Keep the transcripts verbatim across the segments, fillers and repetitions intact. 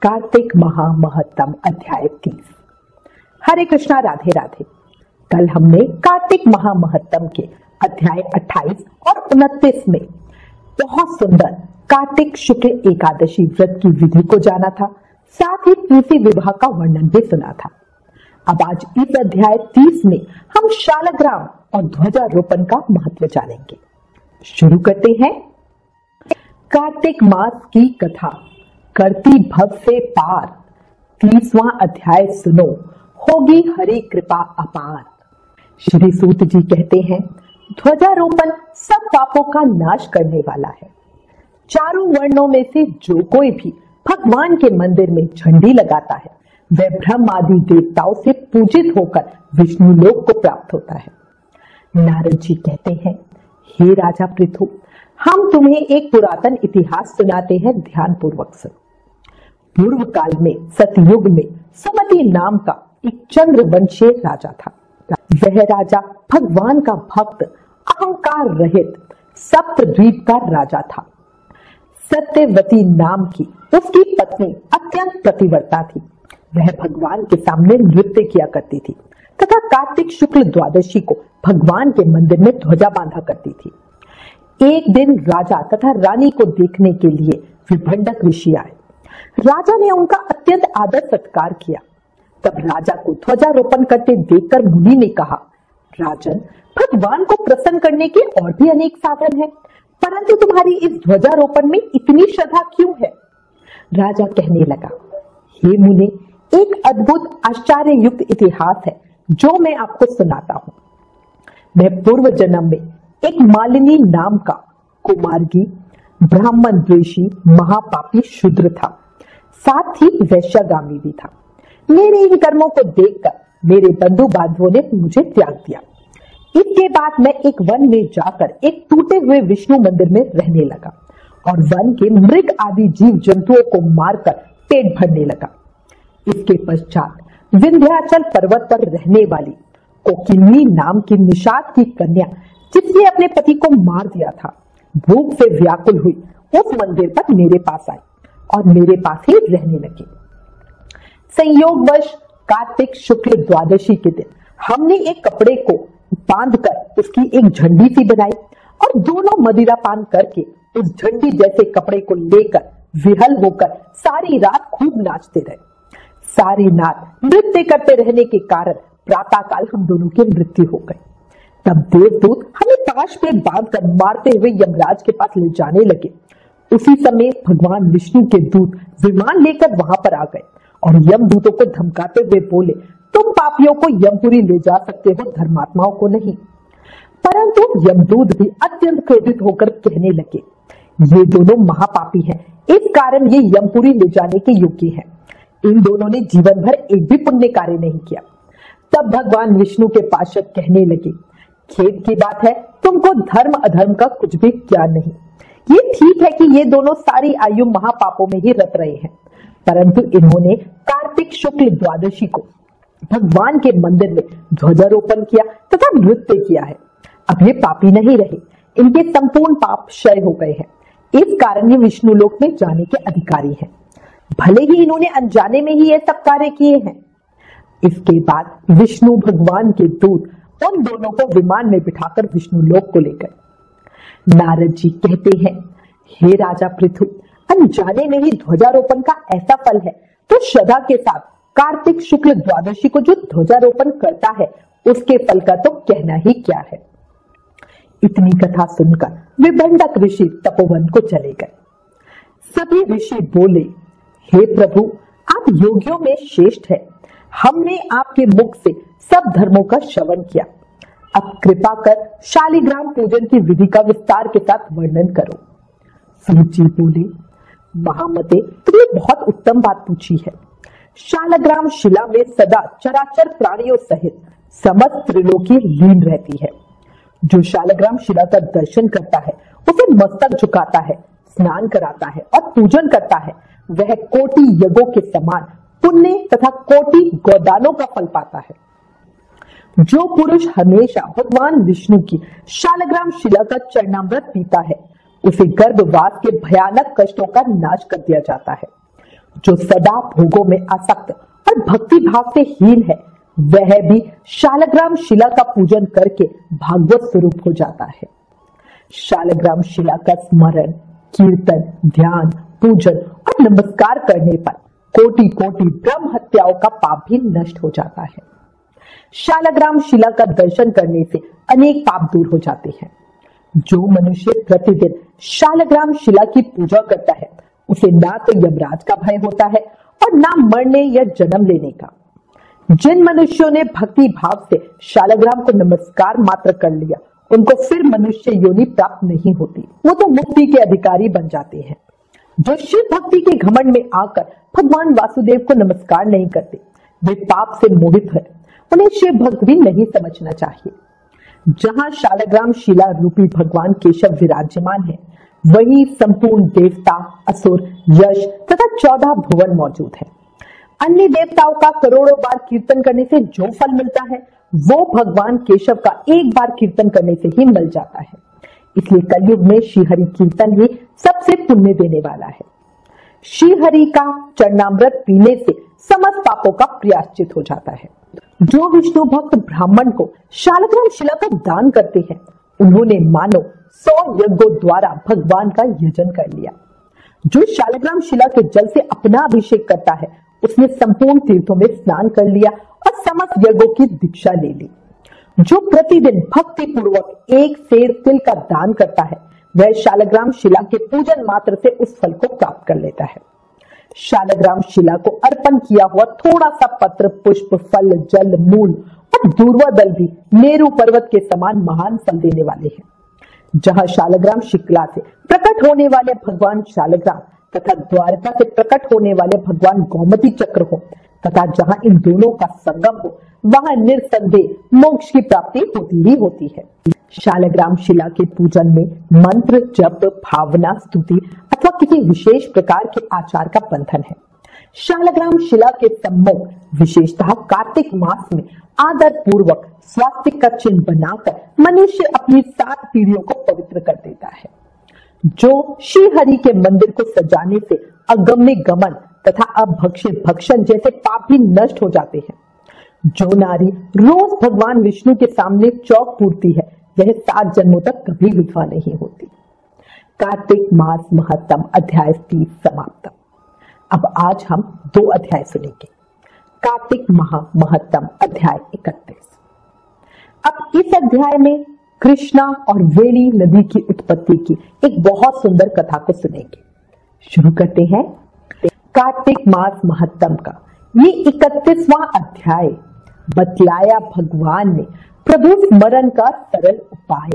कार्तिक महामहत्तम अध्याय तीस। हरे कृष्णा, राधे राधे। कल हमने कार्तिक महामहत्तम के अध्याय अट्ठाईस और उनतीस में बहुत सुंदर कार्तिक शुक्ल एकादशी व्रत की विधि को जाना था, साथ ही तुलसी विवाह का वर्णन भी सुना था। अब आज इस अध्याय तीस में हम शालग्राम और ध्वजारोपण का महत्व जानेंगे। शुरू करते हैं। कार्तिक मास की कथा करती भव से पार, तीसवां अध्याय सुनो, होगी हरि कृपा अपार। श्री सूत जी कहते हैं, ध्वजारोपण सब पापों का नाश करने वाला है। चारों वर्णों में से जो कोई भी भगवान के मंदिर में झंडी लगाता है, वह ब्रह्म आदि देवताओं से पूजित होकर विष्णु लोक को प्राप्त होता है। नारद जी कहते हैं, हे राजा पृथु, हम तुम्हें एक पुरातन इतिहास सुनाते हैं, ध्यान पूर्वक सुनो। पूर्व काल में सतयुग में सुमति नाम का एक चंद्रवंशीय राजा था। वह राजा भगवान का भक्त, अहंकार रहित सप्तद्वीप का राजा था। सत्यवती नाम की उसकी पत्नी अत्यंत प्रतिव्रता थी। वह भगवान के सामने नृत्य किया करती थी तथा कार्तिक शुक्ल द्वादशी को भगवान के मंदिर में ध्वजा बांधा करती थी। एक दिन राजा तथा रानी को देखने के लिए विभंडक ऋषि आए। राजा ने उनका अत्यंत आदर सत्कार किया। तब राजा को ध्वजारोपण करते देखकर मुनि ने कहा, राजन, भगवान को प्रसन्न करने के और भी अनेक साधन हैं, परंतु तुम्हारी इस ध्वजारोपण में इतनी श्रद्धा क्यों है? राजा कहने लगा, हे मुनि, एक अद्भुत आश्चर्य युक्त इतिहास है जो मैं आपको सुनाता हूं। मैं पूर्व जन्म में एक मालिनी नाम का कुमार्गी ब्राह्मण द्वेषी महापापी शूद्र था, साथ ही वैश्यगामी भी था। मेरे इन कर्मों को देखकर मेरे बंधु बांधवों ने मुझे त्याग दिया। इसके बाद मैं एक वन में जाकर एक टूटे हुए विष्णु मंदिर में रहने लगा और वन के मृग आदि जीव जंतुओं को मारकर पेट भरने लगा। इसके पश्चात विंध्याचल पर्वत पर रहने वाली कोकिनी नाम की निषाद की कन्या, जिसने अपने पति को मार दिया था, भूख से व्याकुल हुई उस मंदिर पर मेरे पास आई और मेरे पास ही रहने लगी। संयोगवश कार्तिक शुक्ल द्वादशी के दिन हमने एक कपड़े को बांधकर उसकी एक झंडी सी बनाई और दोनों मदिरा पान करके उस झंडी जैसे कपड़े को लेकर विहल होकर सारी रात खूब नाचते रहे। सारी रात नृत्य करते रहने के कारण प्रातःकाल हम दोनों की मृत्यु हो गई। तब देवदूत हमें पाश में बांधकर मारते हुए यमराज के पास ले जाने लगे। उसी समय भगवान विष्णु के दूत विमान लेकर वहां पर आ गए और यमदूतों को धमकाते हुए बोले, तुम पापियों को यमपुरी ले जा सकते हो, धर्मात्माओं को नहीं। परंतु यमदूत भी अत्यंत क्रोधित होकर कहने लगे, ये दोनों महापापी हैं, इस कारण ये यमपुरी ले जाने के योग्य हैं। इन दोनों ने जीवन भर एक भी पुण्य कार्य नहीं किया। तब भगवान विष्णु के पार्षद कहने लगे, खेद की बात है, तुमको धर्म अधर्म का कुछ भी ज्ञान नहीं। ये ठीक है कि ये दोनों सारी आयु महापापों में ही रत रहे हैं, परंतु इन्होंने कार्तिक शुक्ल द्वादशी को भगवान के मंदिर में ध्वजारोपण किया तथा नृत्य किया है। अब ये पापी नहीं रहे, इनके संपूर्ण पाप क्षय हो गए हैं। इस कारण ये विष्णु लोक में जाने के अधिकारी हैं। भले ही इन्होंने अनजाने में ही ये सब कार्य किए हैं। इसके बाद विष्णु भगवान के दूत उन दोनों को विमान में बिठाकर विष्णु लोक को ले गए। नारद जी कहते हैं, हे राजा पृथु, अनजाने में ही ध्वजारोपण का ऐसा फल है, तो श्रद्धा के साथ कार्तिक शुक्ल द्वादशी को जो ध्वजारोपण करता है, उसके फल का तो कहना ही क्या है। इतनी कथा सुनकर विभंडक ऋषि तपोवन को चले गए। सभी ऋषि बोले, हे प्रभु, आप योगियों में श्रेष्ठ है। हमने आपके मुख से सब धर्मों का श्रवण किया। अब कृपा कर शालिग्राम पूजन की विधि का विस्तार के साथ वर्णन करो। सूत जी बोले, महामते, तुमने बहुत उत्तम बात पूछी है। शालग्राम शिला में सदा चराचर प्राणियों सहित समस्त त्रिलोकी लीन रहती है। जो शालग्राम शिला का दर्शन करता है, उसे मस्तक झुकाता है, स्नान कराता है और पूजन करता है, वह कोटि यज्ञों के समान पुण्य तथा कोटि गोदानों का फल पाता है। जो पुरुष हमेशा भगवान विष्णु की शालग्राम शिला का चरणामृत पीता है, उसे गर्भवास के भयानक कष्टों का नाश कर दिया जाता है। जो सदा भोगों में आसक्त और भक्ति भाव से हीन है, वह भी शालग्राम शिला का पूजन करके भागवत स्वरूप हो जाता है। शालग्राम शिला का स्मरण, कीर्तन, ध्यान, पूजन और नमस्कार करने पर कोटि कोटि ब्रह्म हत्याओं का पाप भी नष्ट हो जाता है। शालग्राम शिला का दर्शन करने से अनेक पाप दूर हो जाते हैं। जो मनुष्य प्रतिदिन शालग्राम शिला की पूजा करता है, उसे ना तो यमराज का भय होता है और ना मरने या जन्म लेने का। जिन मनुष्यों ने भक्ति भाव से शालग्राम को नमस्कार मात्र कर लिया, उनको फिर मनुष्य योनि प्राप्त नहीं होती, वो तो मुक्ति के अधिकारी बन जाते हैं। जो शिव भक्ति के घमंड में आकर भगवान वासुदेव को नमस्कार नहीं करते, वे पाप से मोहित है, उन्हें शिव भक्त भी नहीं समझना चाहिए। जहां शालग्राम शिला रूपी भगवान केशव विराजमान है, वही संपूर्ण देवता, असुर, यश तथा चौदह भुवन मौजूद है। अन्य देवताओं का करोड़ों बार कीर्तन करने से जो फल मिलता है, वो भगवान केशव का एक बार कीर्तन करने से ही मिल जाता है। इसलिए कलयुग में श्रीहरि कीर्तन ही सबसे पुण्य देने वाला है। श्रीहरि का चरणामृत पीने से समस्त पापों का प्रायश्चित हो जाता है। जो विष्णु भक्त ब्राह्मण को शालग्राम शिला का दान करते हैं, उन्होंने मानो सौ यज्ञों द्वारा भगवान का यजन कर लिया। जो शालग्राम शिला के जल से अपना अभिषेक करता है, उसने संपूर्ण तीर्थों में स्नान कर लिया और समस्त यज्ञों की दीक्षा ले ली। जो प्रतिदिन भक्ति पूर्वक एक सेर तिल का दान करता है, वह शालग्राम शिला के पूजन मात्र से उस फल को प्राप्त कर लेता है। शालग्राम शिला को अर्पण किया हुआ थोड़ा सा पत्र, पुष्प, फल, जल, मूल और दूर्वा दल भी मेरू पर्वत के समान महान फल देने वाले हैं। जहां शालग्राम शिला से प्रकट होने वाले भगवान शालग्राम तथा द्वारका से प्रकट होने वाले भगवान गोमती चक्र हो, तथा जहां इन दोनों का संगम हो, वहां निरसंदेह मोक्ष की प्राप्ति होती ही होती है। शालग्राम शिला के पूजन में मंत्र, जप, भावना, स्तुति अथवा किसी विशेष प्रकार के आचार का बंधन है। शालग्राम शिला के सम्मुख विशेषतः कार्तिक मास में आदर पूर्वक स्वास्तिक का चिन्ह बनाकर मनुष्य अपनी सात पीढ़ियों को पवित्र कर देता है। जो श्रीहरि के मंदिर को सजाने से अगम्य गमन तथा अभक्षित भक्षण जैसे पाप भी नष्ट हो जाते हैं। जो नारी रोज भगवान विष्णु के सामने चौक पूरती है, वह सात जन्मों तक कभी विधवा नहीं होती। कार्तिक मास महत्तम अध्याय तीस समाप्त। अब आज हम दो अध्याय सुनेंगे। कार्तिक महा महत्तम अध्याय इकतीस। अब इस अध्याय में कृष्णा और वेणी नदी की उत्पत्ति की एक बहुत सुंदर कथा को सुनेंगे। शुरू करते हैं कार्तिक मास महत्तम का ये इकतीसवां अध्याय। बतलाया भगवान ने प्रभु स्मरण का सरल उपाय।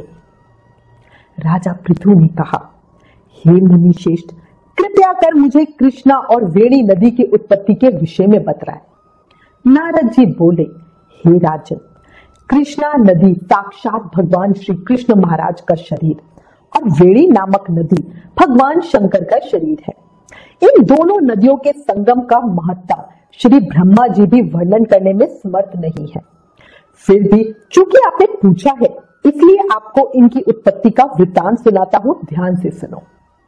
राजा पृथु ने कहा, हे मुनि श्रेष्ठ, कृपया कर मुझे कृष्णा और वेणी नदी की उत्पत्ति के विषय में बतलाएं। नारद जी बोले, हे राजन, कृष्णा नदी साक्षात भगवान श्री कृष्ण महाराज का शरीर और वेणी नामक नदी भगवान शंकर का शरीर है। इन दोनों नदियों के संगम का महत्ता श्री ब्रह्मा जी भी वर्णन करने में समर्थ नहीं है। फिर भी चूंकि आपने पूछा है, इसलिए आपको इनकी उत्पत्ति का वृतांत सुनाता हूं, ध्यान से सुनो।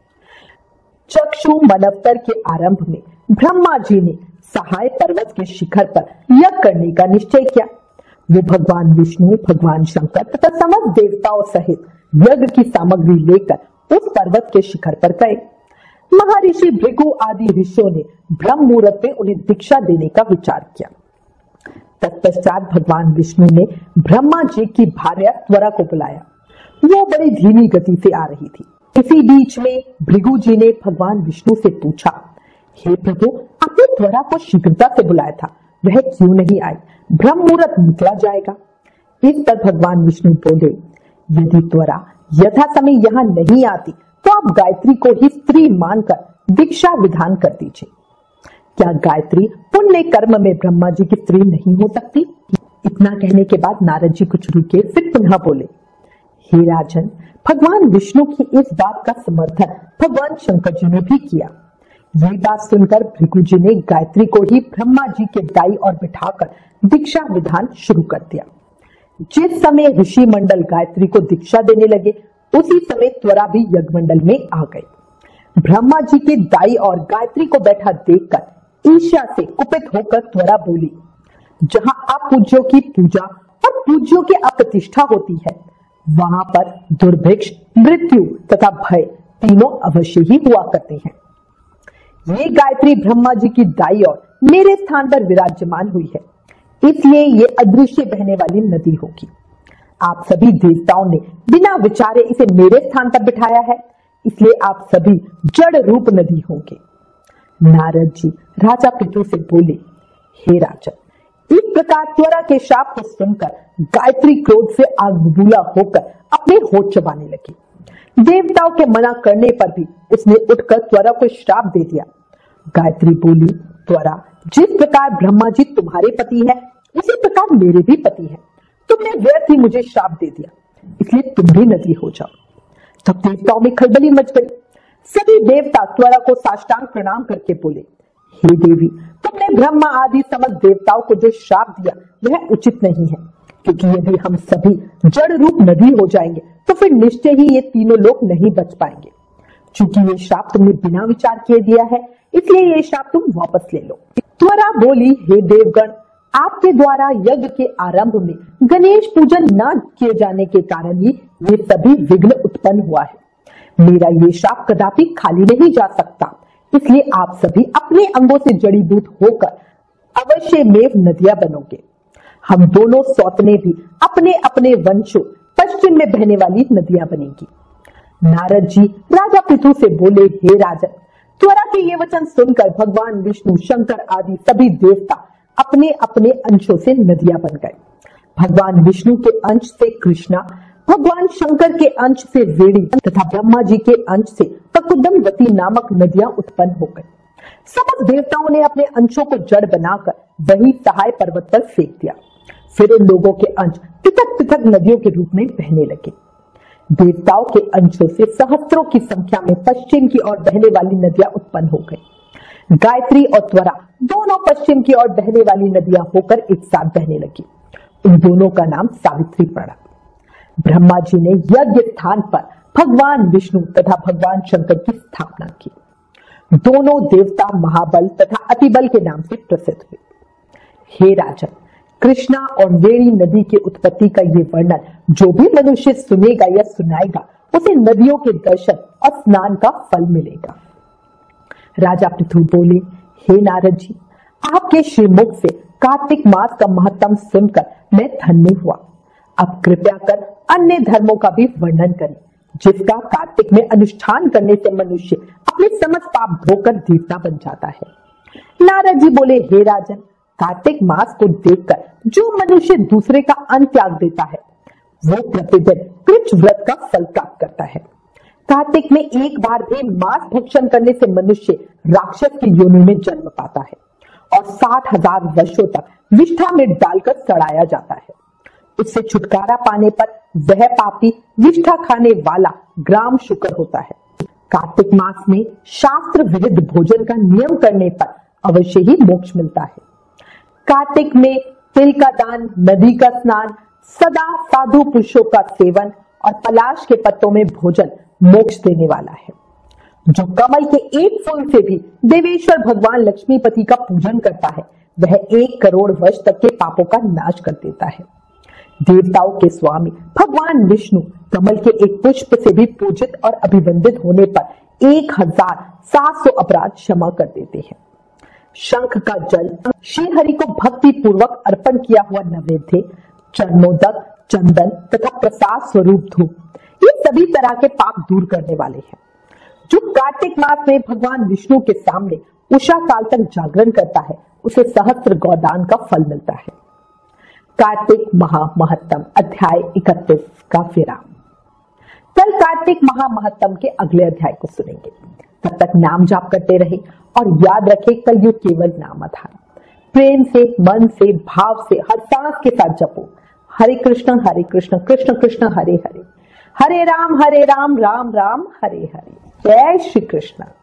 चक्षु मनवतर के आरंभ में ब्रह्मा जी ने सहाय पर्वत के शिखर पर यज्ञ करने का निश्चय किया। वे भगवान विष्णु, भगवान शंकर तथा समस्त देवताओं सहित यज्ञ की सामग्री लेकर उस पर्वत के शिखर पर गए। महर्षि भृगु आदि ऋषियों ने ब्रह्म मुहूर्त में उन्हें दीक्षा देने का विचार किया। तत्पश्चात भगवान विष्णु ने ब्रह्मा जी की भार्या त्वरा को बुलाया। वो बड़ी धीमी गति से आ रही थी। इसी बीच में भृगु जी ने भगवान विष्णु से पूछा, हे प्रभु, आपने त्वरा को शीघ्रता से बुलाया था, वह क्यों नहीं आई? ब्रह्म मुहूर्त निकला जाएगा। इस पर भगवान विष्णु बोले, यदि त्वरा यथा समय यहाँ नहीं आती तो आप गायत्री को ही स्त्री मानकर दीक्षा विधान कर दीजिए। क्या गायत्री पुण्य कर्म में ब्रह्मा जी की स्त्री नहीं हो सकती? इतना कहने के बाद नारद जी कुछ रुके, फिर पुनः बोले, हे राजन, भगवान विष्णु की इस बात का समर्थन भगवान शंकर जी ने भी किया। ये बात सुनकर भृगु जी ने गायत्री को ही ब्रह्मा जी के दाई और बिठाकर दीक्षा विधान शुरू कर दिया। जिस समय ऋषि मंडल गायत्री को दीक्षा देने लगे, उसी समय त्वरा भी यज्ञ मंडल में आ गए। ब्रह्मा जी के दाई और गायत्री को बैठा देखकर ईर्ष्या से कुपित होकर त्वरा बोली, जहां अपूज्यों की पूजा और पूज्यों की अप्रतिष्ठा होती है, वहां पर दुर्भिक्ष, मृत्यु तथा भय तीनों अवश्य ही हुआ करते हैं। ये गायत्री ब्रह्मा जी की दाई और मेरे स्थान पर विराजमान हुई है, इसलिए ये अदृश्य बहने वाली नदी होगी। आप सभी देवताओं ने बिना विचारे इसे मेरे स्थान पर बिठाया है, इसलिए आप सभी जड़ रूप नदी होंगे। नारद जी राजा पृथु से बोले, हे राजन, इस प्रकार त्वरा के शाप को सुनकर गायत्री क्रोध से आग बबूला होकर अपने होठ चबाने लगी। देवताओं के मना करने पर भी उसने उठकर त्वरा को श्राप दे दिया। गायत्री बोली, त्वरा, जिस प्रकार ब्रह्मा जी तुम्हारे पति है, उसी प्रकार मेरे भी पति है। तुमने व्यर्थ ही मुझे श्राप दे दिया, इसलिए तुम भी नदी हो जाओ। तब देवताओं में खलबली मच गई। सभी देवता त्वरा को साष्टांग प्रणाम करके बोले, हे देवी, तुमने ब्रह्मा आदि समस्त देवताओं को जो श्राप दिया वह उचित नहीं है, क्योंकि यदि हम सभी जड़ रूप नदी हो जाएंगे तो फिर निश्चय ही ये तीनों लोग नहीं बच पाएंगे। चूंकि ये श्राप तुमने बिना विचार किए दिया है, इसलिए ये श्राप तुम वापस ले लो। त्वरा बोली, हे देवगण, आपके द्वारा यज्ञ के आरंभ में गणेश पूजन न किए जाने के कारण ही ये सभी विघ्न उत्पन्न हुआ है। मेरा ये श्राप कदापि खाली नहीं जा सकता, इसलिए आप सभी अपने अंगों से जड़ीभूत होकर अवश्य मेव नदियां बनोगे। हम दोनों सौतने भी अपने अपने वंशों पश्चिम में बहने वाली नदियां बनेगी। नारद जी राजा पृथु से बोले, हे राजन, त्वरा के ये वचन सुनकर भगवान विष्णु, शंकर आदि सभी देवता अपने अपने अंशों से नदियां बन गए। भगवान विष्णु के अंश से कृष्णा, भगवान शंकर के अंश से वेणी तथा ब्रह्मा जी के अंश से ककुदमवती नामक नदियां उत्पन्न हो गई। समस्त देवताओं ने अपने अंशों को जड़ बनाकर वही सहाय पर्वत पर फेंक दिया। फिर उन लोगों के अंश पृथक पृथक नदियों के रूप में बहने लगे। देवताओं के अंशों से सहस्त्रों की संख्या में पश्चिम की ओर बहने वाली नदियां उत्पन्न हो गई। गायत्री और त्वरा दोनों पश्चिम की ओर बहने वाली नदियां होकर एक साथ बहने लगी। उन दोनों का नाम सावित्री पड़ा। ब्रह्मा जी ने यज्ञ स्थान पर भगवान विष्णु तथा भगवान शंकर की स्थापना की। दोनों देवता महाबल तथा अतिबल के नाम से प्रसिद्ध हुए। हे राजन, कृष्णा और वेणी नदी की उत्पत्ति का ये वर्णन जो भी मनुष्य सुनेगा या सुनाएगा, उसे नदियों के दर्शन और स्नान का फल मिलेगा। राजा पृथु बोले, हे नारद जी, आपके श्रीमुख से कार्तिक मास का महत्तम सुनकर मैं धन्य हुआ। अब कृपया कर अन्य धर्मों का भी वर्णन करें, जिसका कार्तिक में अनुष्ठान करने से मनुष्य अपने समस्त पाप धोकर देवता बन जाता है। नारद जी बोले, हे राजन, कार्तिक मास को देखकर जो मनुष्य दूसरे का अन्न त्याग देता है, वो प्रतिदिन कृच्छ व्रत का फल प्राप्त करता है। कार्तिक में एक बार भी मांस भक्षण करने से मनुष्य राक्षस की योनि में जन्म पाता है और साठ हजार वर्षों तक विष्ठा में डालकर सड़ाया जाता है। उससे छुटकारा पाने पर वह पापी विष्ठा खाने वाला ग्राम शुकर होता है। कार्तिक मास में शास्त्र विरुद्ध भोजन का नियम करने पर अवश्य ही मोक्ष मिलता है। कार्तिक में तिल का दान, नदी का स्नान, सदा साधु पुरुषों का सेवन और पलाश के पत्तों में भोजन मोक्ष देने वाला है। जो कमल के एक फूल से भी देवेश्वर भगवान लक्ष्मीपति का पूजन करता है, वह एक करोड़ वर्ष तक के पापों का नाश कर देता है। देवताओं के स्वामी भगवान विष्णु कमल के एक पुष्प से भी पूजित और अभिवंदित होने पर एक हजार सात सौ अपराध क्षमा कर देते हैं। शंख का जल श्रीहरि को भक्ति पूर्वक अर्पण किया हुआ नैवेद्य, चरणोदक, चंदन तथा प्रसाद स्वरूप धूप, ये सभी तरह के पाप दूर करने वाले हैं। जो कार्तिक मास में भगवान विष्णु के सामने उषा काल तक जागरण करता है, उसे सहस्त्र गौदान का फल मिलता है। कार्तिक महामहत्तम अध्याय इकतीस का विराम। कल कार्तिक महामहत्तम के अगले अध्याय को सुनेंगे। तब तक नाम जाप करते रहे और याद रखें, कलयुग केवल नाम आधार। प्रेम से, मन से, भाव से, हर सांस के साथ जपो हरे कृष्ण हरे कृष्ण कृष्ण कृष्ण हरे हरे, हरे राम हरे राम राम राम हरे हरे। जय श्री कृष्ण।